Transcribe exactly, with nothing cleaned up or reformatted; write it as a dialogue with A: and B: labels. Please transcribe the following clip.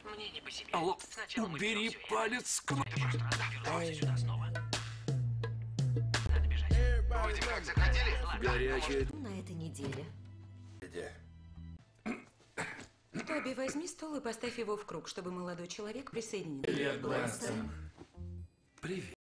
A: Мне не по себе.
B: Алло,
A: Сначала мы
B: убери
A: берем всё это.
B: палец с кнопки.
A: Ты просто раз вернулся сюда снова. Надо бежать.
C: Вроде как заходили.
A: Ладно,
B: Горячая.
D: На этой неделе.
C: Где?
D: Тоби, возьми стол и поставь его в круг, чтобы молодой человек присоединился.
B: Привет, Блэстон. Привет.